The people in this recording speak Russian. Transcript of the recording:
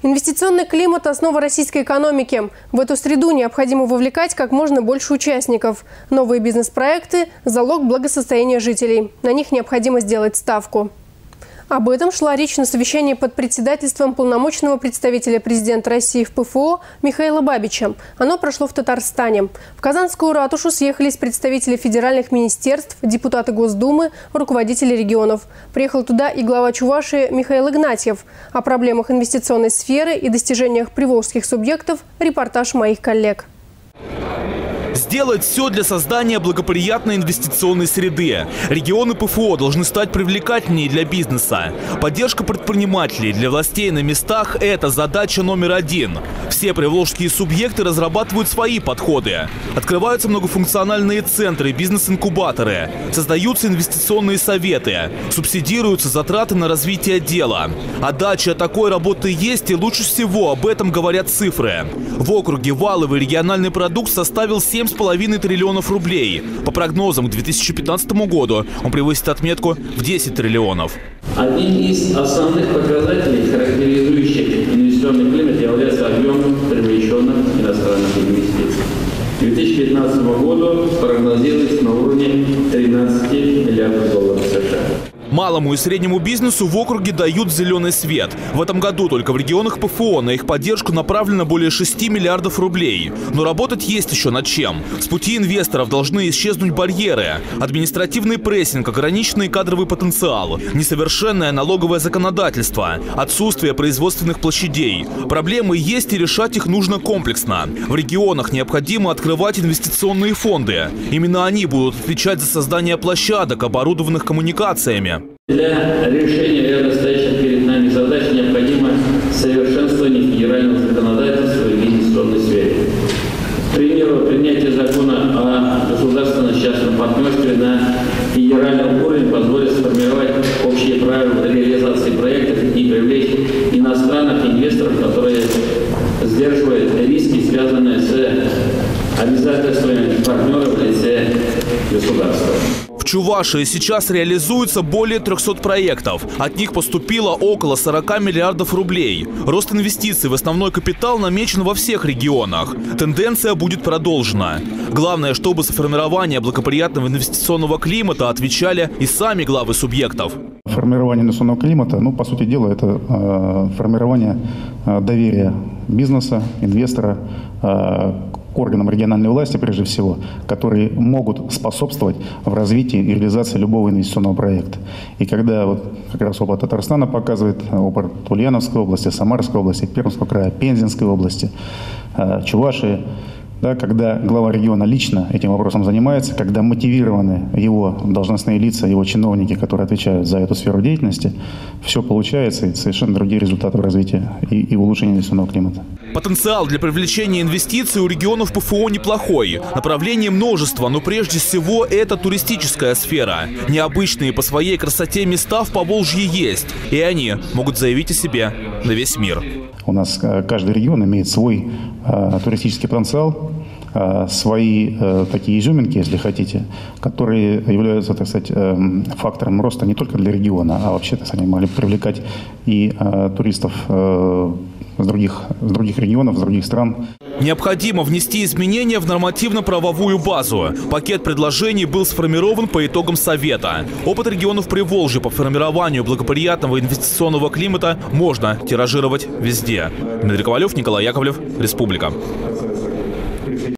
Инвестиционный климат – основа российской экономики. В эту среду необходимо вовлекать как можно больше участников. Новые бизнес-проекты – залог благосостояния жителей. На них необходимо сделать ставку. Об этом шла речь на совещании под председательством полномочного представителя президента России в ПФО Михаила Бабича. Оно прошло в Татарстане. В Казанскую ратушу съехались представители федеральных министерств, депутаты Госдумы, руководители регионов. Приехал туда и глава Чувашии Михаил Игнатьев. О проблемах инвестиционной сферы и достижениях приволжских субъектов – репортаж моих коллег. Сделать все для создания благоприятной инвестиционной среды. Регионы ПФО должны стать привлекательнее для бизнеса. Поддержка предпринимателей для властей на местах – это задача номер один. Все приволжские субъекты разрабатывают свои подходы. Открываются многофункциональные центры, бизнес-инкубаторы. Создаются инвестиционные советы. Субсидируются затраты на развитие дела. Отдача от такой работы есть, и лучше всего об этом говорят цифры. В округе валовый региональный продукт составил 7,5 триллионов рублей. По прогнозам к 2015 году он превысит отметку в 10 триллионов. Одним из основных показателей, характеризующих инвестиционный климат, является объем привлеченных иностранных инвестиций. К 2015 году прогнозируется на уровне 13 миллиардов долларов США. Малому и среднему бизнесу в округе дают зеленый свет. В этом году только в регионах ПФО на их поддержку направлено более 6 миллиардов рублей. Но работать есть еще над чем. С пути инвесторов должны исчезнуть барьеры. Административный прессинг, ограниченный кадровый потенциал, несовершенное налоговое законодательство, отсутствие производственных площадей. Проблемы есть, и решать их нужно комплексно. В регионах необходимо открывать инвестиционные фонды. Именно они будут отвечать за создание площадок, оборудованных коммуникациями. Для решения ряда стоящих перед нами задач необходимо совершенствование федерального законодательства в инвестиционной сфере. К примеру, принятие закона о государственно-частном партнерстве на федеральном уровне позволит сформировать общие правила реализации проектов и привлечь иностранных инвесторов, которые сдерживают риски, связанные с обязательствами партнеров в лице государства. В Чувашии сейчас реализуется более 300 проектов. От них поступило около 40 миллиардов рублей. Рост инвестиций в основной капитал намечен во всех регионах. Тенденция будет продолжена. Главное, чтобы за формирование благоприятного инвестиционного климата отвечали и сами главы субъектов. Формирование инвестиционного климата, по сути дела, это формирование доверия бизнеса, инвестора к органам региональной власти, прежде всего, которые могут способствовать в развитии и реализации любого инвестиционного проекта. И когда как раз опыт Татарстана показывает, опыт Ульяновской области, Самарской области, Пермского края, Пензенской области, Чувашии, когда глава региона лично этим вопросом занимается, когда мотивированы его должностные лица, его чиновники, которые отвечают за эту сферу деятельности, все получается, и совершенно другие результаты в развитии и улучшения инвестиционного климата. Потенциал для привлечения инвестиций у регионов ПФО неплохой. Направлений множество, но прежде всего это туристическая сфера. Необычные по своей красоте места в Поволжье есть, и они могут заявить о себе на весь мир. У нас каждый регион имеет свой туристический потенциал, свои такие изюминки, если хотите, которые являются, так сказать, фактором роста не только для региона, а вообще, так сказать, могли привлекать и туристов с других регионов, с других стран. Необходимо внести изменения в нормативно-правовую базу. Пакет предложений был сформирован по итогам Совета. Опыт регионов Приволжья по формированию благоприятного инвестиционного климата можно тиражировать везде. Дмитрий Ковалев, Николай Яковлев, Республика.